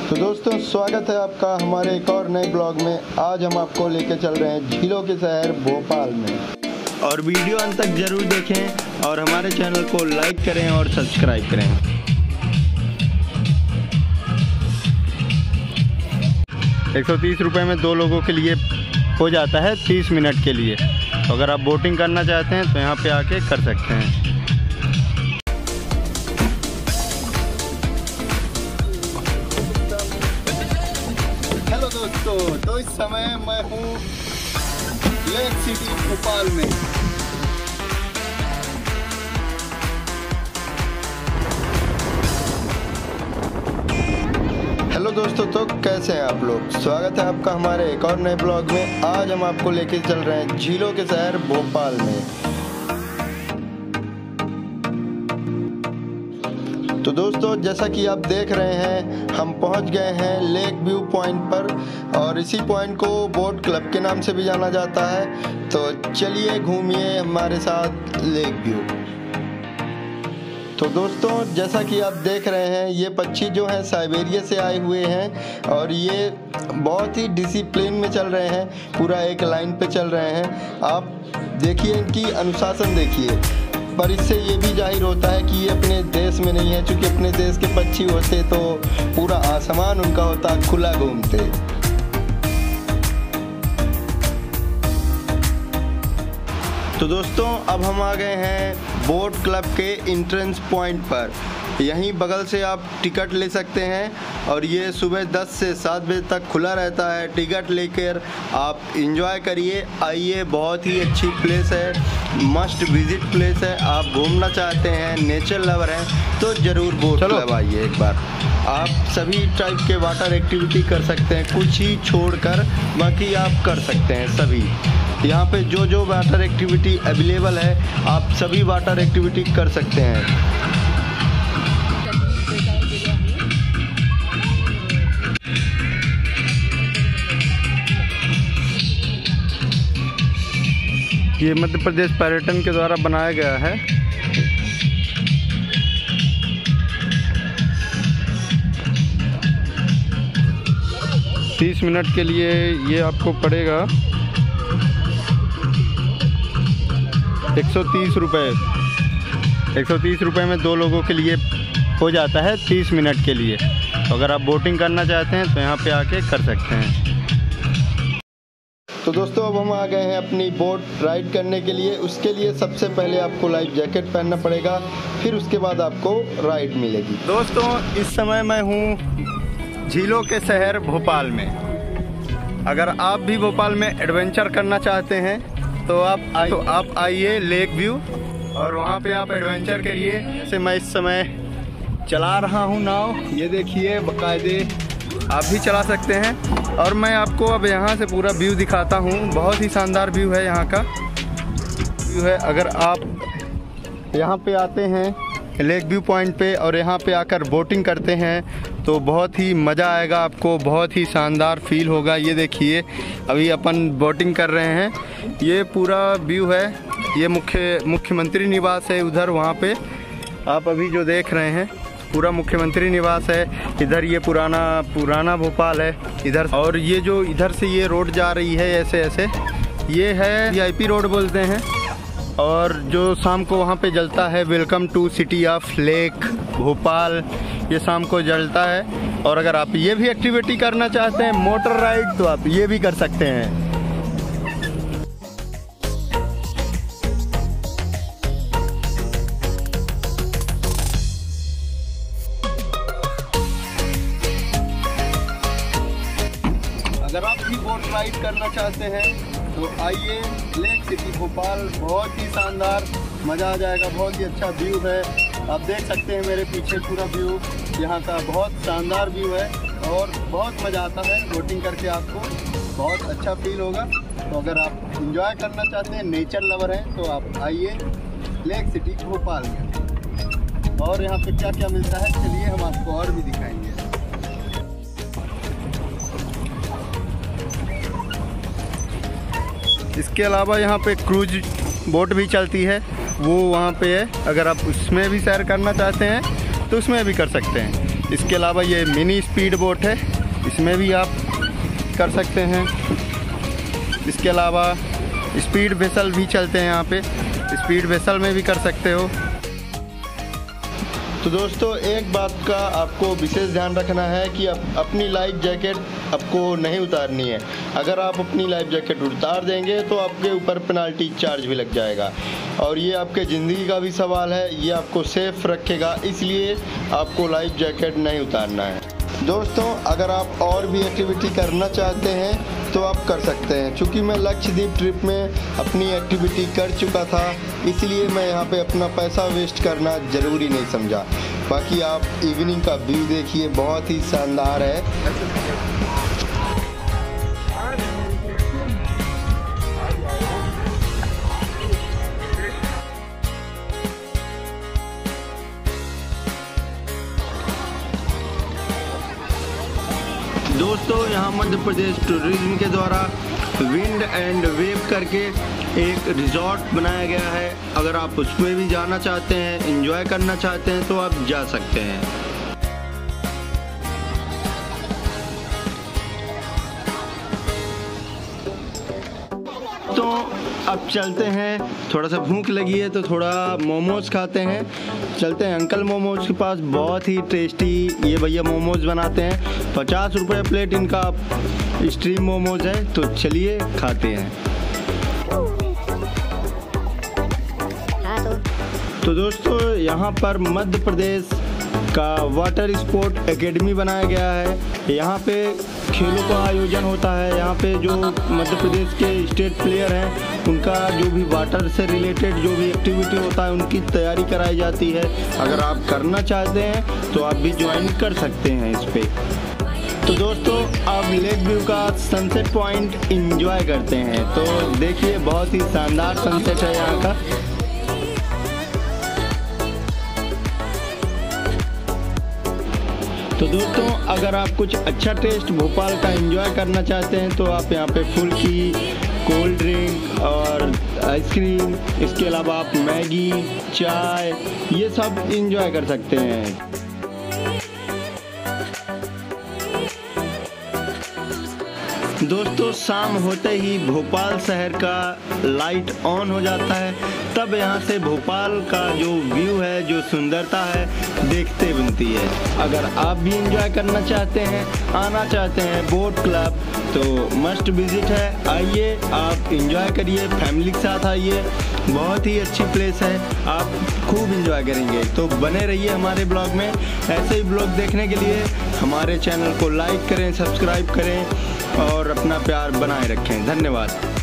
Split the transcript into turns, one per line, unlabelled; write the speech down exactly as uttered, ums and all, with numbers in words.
तो दोस्तों स्वागत है आपका हमारे एक और नए ब्लॉग में। आज हम आपको लेके चल रहे हैं झीलों के शहर भोपाल में। और वीडियो अंत तक जरूर देखें और हमारे चैनल को लाइक करें और सब्सक्राइब करें। एक सौ तीस रुपये में दो लोगों के लिए हो जाता है तीस मिनट के लिए। अगर आप बोटिंग करना चाहते हैं तो यहाँ पे आके कर सकते हैं। हेलो दोस्तों, तो इस समय मैं हूँ लेक सिटी भोपाल में। हेलो दोस्तों, तो कैसे हैं आप लोग? स्वागत है आपका हमारे एक और नए ब्लॉग में। आज हम आपको लेके चल रहे हैं झीलों के शहर भोपाल में। तो दोस्तों जैसा कि आप देख रहे हैं, हम पहुंच गए हैं लेक व्यू पॉइंट पर और इसी पॉइंट को बोट क्लब के नाम से भी जाना जाता है। तो चलिए घूमिए हमारे साथ लेक व्यू। तो दोस्तों जैसा कि आप देख रहे हैं, ये पक्षी जो हैं साइबेरिया से आए हुए हैं और ये बहुत ही डिसिप्लिन में चल रहे हैं, पूरा एक लाइन पे चल रहे हैं। आप देखिए, इनकी अनुशासन देखिए। पर इससे ये भी जाहिर होता है कि ये अपने देश में नहीं है, क्योंकि अपने देश के पक्षी होते तो पूरा आसमान उनका होता खुला घूमते। तो दोस्तों अब हम आ गए हैं बोट क्लब के एंट्रेंस पॉइंट पर। यहीं बगल से आप टिकट ले सकते हैं और ये सुबह दस से सात बजे तक खुला रहता है। टिकट लेकर आप एंजॉय करिए, आइए। बहुत ही अच्छी प्लेस है, मस्ट विजिट प्लेस है। आप घूमना चाहते हैं, नेचर लवर हैं तो ज़रूर बोट क्लब आइए एक बार। आप सभी टाइप के वाटर एक्टिविटी कर सकते हैं, कुछ ही छोड़कर बाकी आप कर सकते हैं सभी। यहाँ पे जो जो वाटर एक्टिविटी अवेलेबल है, आप सभी वाटर एक्टिविटी कर सकते हैं। ये मध्य प्रदेश पर्यटन के द्वारा बनाया गया है। तीस मिनट के लिए ये आपको पड़ेगा एक सौ तीस रुपये। एक सौ तीस रुपये में दो लोगों के लिए हो जाता है तीस मिनट के लिए। अगर आप बोटिंग करना चाहते हैं तो यहाँ पे आके कर सकते हैं। तो दोस्तों अब हम आ गए हैं अपनी बोट राइड करने के लिए। उसके लिए सबसे पहले आपको लाइफ जैकेट पहनना पड़ेगा, फिर उसके बाद आपको राइड मिलेगी। दोस्तों इस समय मैं हूँ झीलों के शहर भोपाल में। अगर आप भी भोपाल में एडवेंचर करना चाहते हैं तो आप आइए तो आप आइए लेक व्यू और वहाँ पे आप एडवेंचर करिए। जैसे मैं इस समय चला रहा हूँ नाव, ये देखिए बाकायदे आप भी चला सकते हैं। और मैं आपको अब यहाँ से पूरा व्यू दिखाता हूँ। बहुत ही शानदार व्यू है, यहाँ का व्यू है। अगर आप यहाँ पे आते हैं लेक व्यू पॉइंट पे और यहाँ पे आकर बोटिंग करते हैं तो बहुत ही मज़ा आएगा आपको, बहुत ही शानदार फील होगा। ये देखिए अभी अपन बोटिंग कर रहे हैं, ये पूरा व्यू है। ये मुख्य मुख्यमंत्री निवास है उधर, वहाँ पे आप अभी जो देख रहे हैं पूरा मुख्यमंत्री निवास है। इधर ये पुराना पुराना भोपाल है इधर। और ये जो इधर से ये रोड जा रही है ऐसे ऐसे, ये है वी आई पी रोड बोलते हैं। और जो शाम को वहाँ पे जलता है welcome to city of lake Bhopal, ये शाम को जलता है। और अगर आप ये भी एक्टिविटी करना चाहते हैं मोटर राइड, तो आप ये भी कर सकते हैं। अगर आप भी बोट राइड करना चाहते हैं तो आइए लेक सिटी भोपाल। बहुत ही शानदार, मज़ा आ जाएगा। बहुत ही अच्छा व्यू है, आप देख सकते हैं मेरे पीछे पूरा व्यू यहाँ का। बहुत शानदार व्यू है और बहुत मज़ा आता है बोटिंग करके, आपको बहुत अच्छा फील होगा। तो अगर आप एंजॉय करना चाहते हैं, नेचर लवर हैं, तो आप आइए लेक सिटी भोपाल में। और यहाँ पे क्या क्या मिलता है चलिए हम आपको और भी दिखाएंगे। इसके अलावा यहाँ पे क्रूज बोट भी चलती है, वो वहाँ पे है। अगर आप उसमें भी सैर करना चाहते हैं तो उसमें भी कर सकते हैं। इसके अलावा ये मिनी स्पीड बोट है, इसमें भी आप कर सकते हैं। इसके अलावा स्पीड वेसल भी चलते हैं यहाँ पे, स्पीड वेसल में भी कर सकते हो। तो दोस्तों एक बात का आपको विशेष ध्यान रखना है कि आप अपनी लाइफ जैकेट आपको नहीं उतारनी है। अगर आप अपनी लाइफ जैकेट उतार देंगे तो आपके ऊपर पेनाल्टी चार्ज भी लग जाएगा, और ये आपके ज़िंदगी का भी सवाल है, ये आपको सेफ रखेगा, इसलिए आपको लाइफ जैकेट नहीं उतारना है। दोस्तों अगर आप और भी एक्टिविटी करना चाहते हैं तो आप कर सकते हैं। चूँकि मैं लक्षद्वीप ट्रिप में अपनी एक्टिविटी कर चुका था, इसलिए मैं यहाँ पे अपना पैसा वेस्ट करना ज़रूरी नहीं समझा। बाकी आप इवनिंग का व्यू देखिए, बहुत ही शानदार है। दोस्तों यहाँ मध्य प्रदेश टूरिज्म के द्वारा विंड एंड वेव करके एक रिजॉर्ट बनाया गया है। अगर आप उसमें भी जाना चाहते हैं, एंजॉय करना चाहते हैं तो आप जा सकते हैं। तो अब चलते हैं, थोड़ा सा भूख लगी है तो थोड़ा मोमोज खाते हैं। चलते हैं अंकल मोमोज के पास, बहुत ही टेस्टी ये भैया मोमोज बनाते हैं। पचास रुपये प्लेट इनका स्ट्रीम मोमोज है, तो चलिए खाते हैं। तो दोस्तों यहाँ पर मध्य प्रदेश का वाटर स्पोर्ट एकेडमी बनाया गया है। यहाँ पे खेलों का आयोजन होता है। यहाँ पे जो मध्य प्रदेश के स्टेट प्लेयर हैं उनका जो भी वाटर से रिलेटेड जो भी एक्टिविटी होता है उनकी तैयारी कराई जाती है। अगर आप करना चाहते हैं तो आप भी ज्वाइन कर सकते हैं इस पे। तो दोस्तों अब लेक व्यू का सनसेट पॉइंट एंजॉय करते हैं। तो देखिए बहुत ही शानदार सनसेट है यहाँ का। तो दोस्तों अगर आप कुछ अच्छा टेस्ट भोपाल का एंजॉय करना चाहते हैं तो आप यहाँ पे फुल्की, कोल्ड ड्रिंक और आइसक्रीम, इसके अलावा आप मैगी, चाय, ये सब एंजॉय कर सकते हैं। दोस्तों शाम होते ही भोपाल शहर का लाइट ऑन हो जाता है, तब यहाँ से भोपाल का जो व्यू है, जो सुंदरता है, देखते बनती है। अगर आप भी एंजॉय करना चाहते हैं, आना चाहते हैं बोट क्लब, तो मस्ट विजिट है। आइए आप एंजॉय करिए, फैमिली के साथ आइए, बहुत ही अच्छी प्लेस है, आप खूब एंजॉय करेंगे। तो बने रहिए हमारे ब्लॉग में। ऐसे ही ब्लॉग देखने के लिए हमारे चैनल को लाइक करें, सब्सक्राइब करें और अपना प्यार बनाए रखें। धन्यवाद।